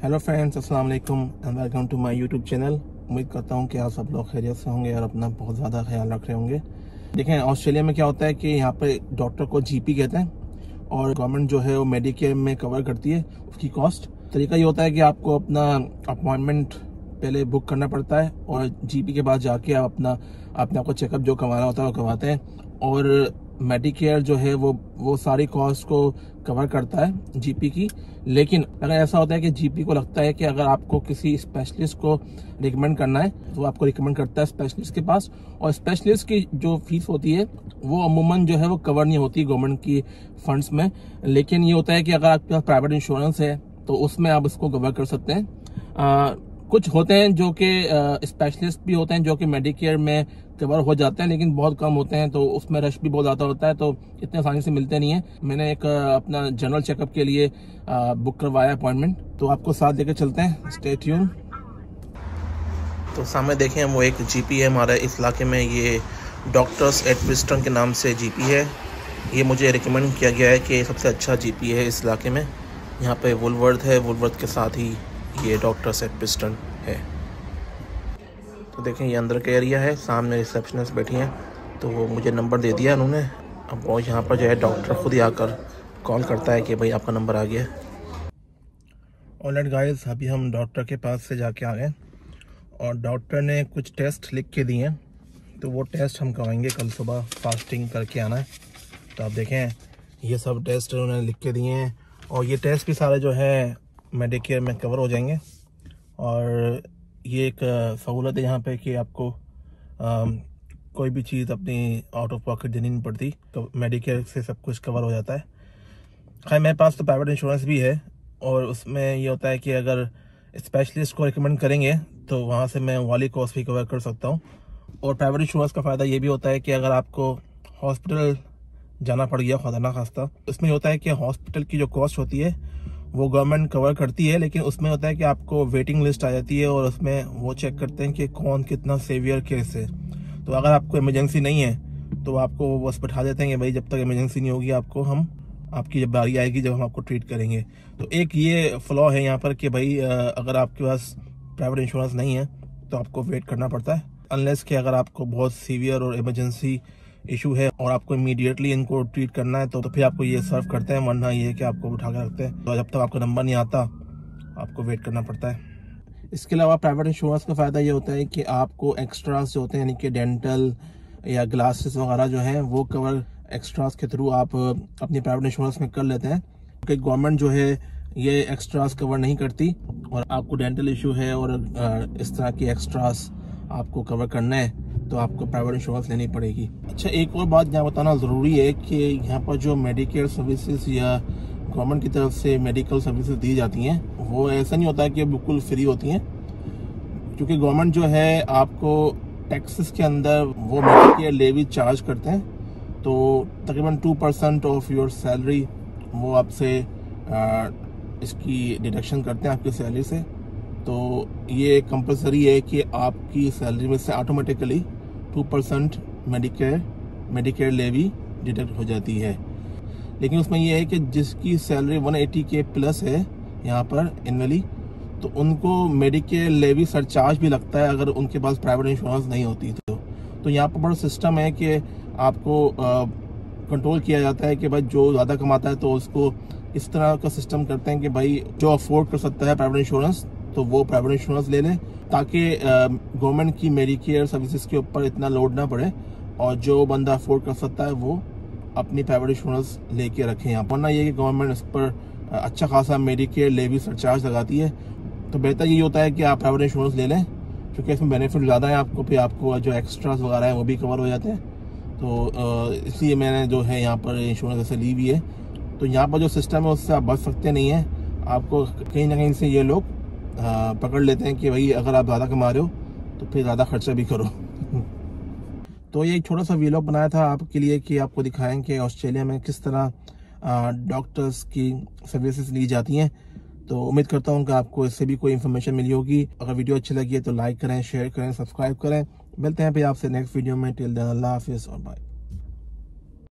Hello friends, अस्सलाम वालेकुम and welcome to my YouTube channel. उम्मीद करता हूँ कि आप सब लोग खैरियत से होंगे और अपना बहुत ज़्यादा ख्याल रख रहे होंगे। देखें, ऑस्ट्रेलिया में क्या होता है कि यहाँ पे डॉक्टर को जीपी कहते हैं और गवर्नमेंट जो है वो मेडिकेयर में कवर करती है उसकी कॉस्ट। तरीका ये होता है कि आपको अपना अपॉइंटमेंट पहले बुक करना पड़ता है और जीपी के पास जाके आप अपने आपको चेकअप जो करवाना होता है वो करवाते हैं और मेडिकेयर जो है वो सारी कॉस्ट को कवर करता है जीपी की। लेकिन अगर ऐसा होता है कि जीपी को लगता है कि अगर आपको किसी स्पेशलिस्ट को रिकमेंड करना है तो आपको रिकमेंड करता है स्पेशलिस्ट के पास, और स्पेशलिस्ट की जो फीस होती है वो अमूमन जो है वो कवर नहीं होती गवर्नमेंट की फंड्स में। लेकिन ये होता है कि अगर आपके पास प्राइवेट इंश्योरेंस है तो उसमें आप इसको कवर कर सकते हैं। कुछ होते हैं जो कि स्पेशलिस्ट भी होते हैं जो कि मेडिकेयर में कवर हो जाते हैं, लेकिन बहुत कम होते हैं, तो उसमें रश भी बहुत ज़्यादा होता है, तो इतने आसानी से मिलते नहीं है। मैंने एक अपना जनरल चेकअप के लिए बुक करवाया अपॉइंटमेंट, तो आपको साथ लेकर चलते हैं। Stay tune. तो सामने देखें, वो एक जीपी है हमारे इस इलाके में, ये डॉक्टर्स एट प्रिस्टन के नाम से जीपी है। ये मुझे रिकमेंड किया गया है कि सबसे अच्छा जीपी है इस इलाके में। यहाँ पे वुलवर्थ है, वुलवर्थ के साथ ही ये डॉक्टर्स एट प्रिस्टन है। तो देखें, ये अंदर का एरिया है, सामने रिसेप्शनिस्ट बैठी हैं, तो वो मुझे नंबर दे दिया उन्होंने। अब वो यहाँ पर जो है डॉक्टर खुद ही आकर कॉल करता है कि भाई आपका नंबर आ गया। ऑलराइट गाइस, अभी हम डॉक्टर के पास से जाके आ गए और डॉक्टर ने कुछ टेस्ट लिख के दिए हैं, तो वो टेस्ट हम करवाएंगे। कल सुबह फास्टिंग करके आना है, तो आप देखें ये सब टेस्ट उन्होंने लिख के दिए हैं और ये टेस्ट भी सारे जो है मेडिकेयर में कवर हो जाएंगे। और ये एक सहूलत है यहाँ पे कि आपको कोई भी चीज़ अपनी आउट ऑफ पॉकेट देनी नहीं पड़ती, तो मेडिकेयर से सब कुछ कवर हो जाता है। खैर, मेरे पास तो प्राइवेट इंश्योरेंस भी है और उसमें ये होता है कि अगर स्पेशलिस्ट को रिकमेंड करेंगे तो वहाँ से मैं वाली कॉस्ट भी कवर कर सकता हूँ। और प्राइवेट इंश्योरेंस का फ़ायदा ये भी होता है कि अगर आपको हॉस्पिटल जाना पड़ गया खुदा ना खास्ता, इसमें होता है कि हॉस्पिटल की जो कॉस्ट होती है वो गवर्नमेंट कवर करती है, लेकिन उसमें होता है कि आपको वेटिंग लिस्ट आ जाती है और उसमें वो चेक करते हैं कि कौन कितना सीवियर केस है। तो अगर आपको इमरजेंसी नहीं है तो आपको वो बस बैठा देते हैं कि भाई जब तक इमरजेंसी नहीं होगी आपकी जब बारी आएगी जब हम आपको ट्रीट करेंगे। तो एक ये फ्लॉ है यहाँ पर कि भाई अगर आपके पास प्राइवेट इंश्योरेंस नहीं है तो आपको वेट करना पड़ता है, अनलेस कि अगर आपको बहुत सीवियर और इमरजेंसी इशू है और आपको इमीडिएटली इनको ट्रीट करना है तो फिर आपको ये सर्व करते हैं, वरना ये है कि आपको उठा के रखते हैं, तो जब तक आपका नंबर नहीं आता आपको वेट करना पड़ता है। इसके अलावा प्राइवेट इंश्योरेंस का फ़ायदा ये होता है कि आपको एक्स्ट्रास जो होते हैं, यानी कि डेंटल या ग्लासेस वगैरह जो हैं वो कवर एक्स्ट्रास के थ्रू आप अपनी प्राइवेट इंश्योरेंस में कर लेते हैं, क्योंकि गवर्नमेंट जो है ये एक्स्ट्रास कवर नहीं करती और आपको डेंटल इशू है और इस तरह की एक्स्ट्रास आपको कवर करना है तो आपको प्राइवेट इंश्योरेंस लेनी पड़ेगी। अच्छा, एक और बात यहाँ बताना ज़रूरी है कि यहाँ पर जो मेडिकेयर सर्विसेज या गवर्नमेंट की तरफ से मेडिकल सर्विसेज दी जाती हैं वो ऐसा नहीं होता है कि बिल्कुल फ्री होती हैं, क्योंकि गवर्नमेंट जो है आपको टैक्सेस के अंदर वो मेडिकेयर लेवी चार्ज करते हैं, तो तकरीबन 2% ऑफ योर सैलरी वो आपसे इसकी डिडक्शन करते हैं आपकी सैलरी से। तो ये कंपलसरी है कि आपकी सैलरी में से ऑटोमेटिकली 2% मेडिकेयर लेवी डिडक्ट हो जाती है। लेकिन उसमें यह है कि जिसकी सैलरी 180 के प्लस है यहाँ पर एनुअली, तो उनको मेडिकेयर लेवी सरचार्ज भी लगता है अगर उनके पास प्राइवेट इंश्योरेंस नहीं होती तो यहाँ पर बड़ा सिस्टम है कि आपको कंट्रोल किया जाता है कि भाई जो ज़्यादा कमाता है तो उसको इस तरह का सिस्टम करते हैं कि भाई जो अफोर्ड कर सकता है प्राइवेट इंश्योरेंस तो वो प्राइवेट इंश्योरेंस ले लें, ताकि गवर्नमेंट की मेडिकेयर सर्विसेज के ऊपर इतना लोड ना पड़े और जो बंदा अफोर्ड कर सकता है वो अपनी प्राइवेट इंश्योरेंस लेके रखें यहाँ पर। ना ये कि गवर्नमेंट इस पर अच्छा खासा मेडिकेयर लेवी सरचार्ज लगाती है, तो बेहतर यही होता है कि आप प्राइवेट इंश्योरेंस ले लें, क्योंकि इसमें बेनिफिट ज़्यादा है आपको, फिर आपको जो एक्स्ट्रास वगैरह है वो भी कवर हो जाते हैं। तो इसलिए मैंने जो है यहाँ पर इंश्योरेंस ऐसे ली हुई है। तो यहाँ पर जो सिस्टम है उससे आप बच सकते नहीं हैं, आपको कहीं ना कहीं से ये लोग पकड़ लेते हैं कि भाई अगर आप ज़्यादा कमा रहे हो तो फिर ज़्यादा खर्चा भी करो। तो ये एक छोटा सा वीडियो बनाया था आपके लिए कि आपको दिखाएं कि ऑस्ट्रेलिया में किस तरह डॉक्टर्स की सर्विसेज ली जाती हैं। तो उम्मीद करता हूँ कि आपको इससे भी कोई इन्फॉर्मेशन मिली होगी। अगर वीडियो अच्छी लगी है तो लाइक करें, शेयर करें, सब्सक्राइब करें। मिलते हैं फिर आपसे नेक्स्ट वीडियो में। टिल देन अल्लाह हाफिज़ और बाय।